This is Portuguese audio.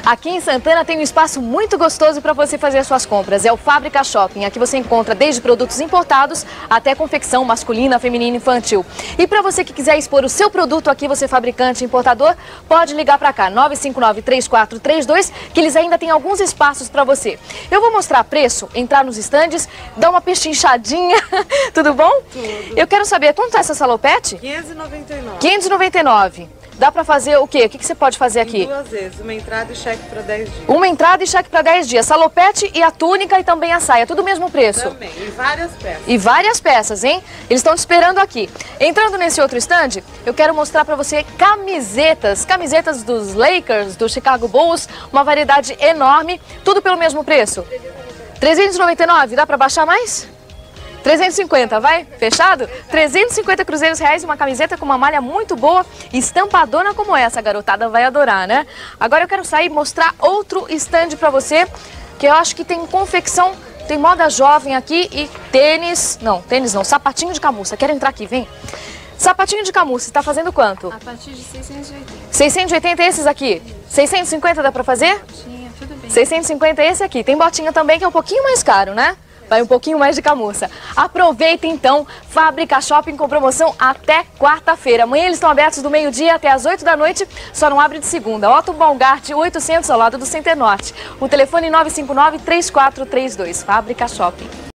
Aqui em Santana tem um espaço muito gostoso para você fazer as suas compras. É o Fábrica Shopping. Aqui você encontra desde produtos importados até confecção masculina, feminina e infantil. E para você que quiser expor o seu produto aqui, você fabricante e importador, pode ligar para cá, 959-3432, que eles ainda têm alguns espaços para você. Eu vou mostrar preço, entrar nos estandes, dar uma pechinchadinha. Tudo bom? Tudo. Eu quero saber, quanto é essa salopete? R$599. 599. Dá pra fazer o quê? O que você pode fazer aqui? 2 vezes, uma entrada e cheque para 10 dias. Uma entrada e cheque para 10 dias. Salopete e a túnica e também a saia. Tudo o mesmo preço? Também, e várias peças. E várias peças, hein? Eles estão te esperando aqui. Entrando nesse outro stand, eu quero mostrar pra você camisetas. Camisetas dos Lakers, do Chicago Bulls. Uma variedade enorme. Tudo pelo mesmo preço? 399. Dá pra baixar mais? 350, vai? Fechado? 350 cruzeiros reais, uma camiseta com uma malha muito boa, estampadona como essa, a garotada vai adorar, né? Agora eu quero sair e mostrar outro stand pra você, que eu acho que tem confecção, tem moda jovem aqui e tênis não, sapatinho de camurça. Quero entrar aqui, vem. Sapatinho de camurça, está fazendo quanto? A partir de 680. 680 esses aqui? 650 dá pra fazer? Botinha, tudo bem. 650 esse aqui. Tem botinha também que é um pouquinho mais caro, né? Vai um pouquinho mais de camurça. Aproveita então, Fábrica Shopping com promoção até quarta-feira. Amanhã eles estão abertos do meio-dia até as 8 da noite, só não abre de segunda. Otto Baumgart, 800 ao lado do Center Norte. O telefone 959-3432, Fábrica Shopping.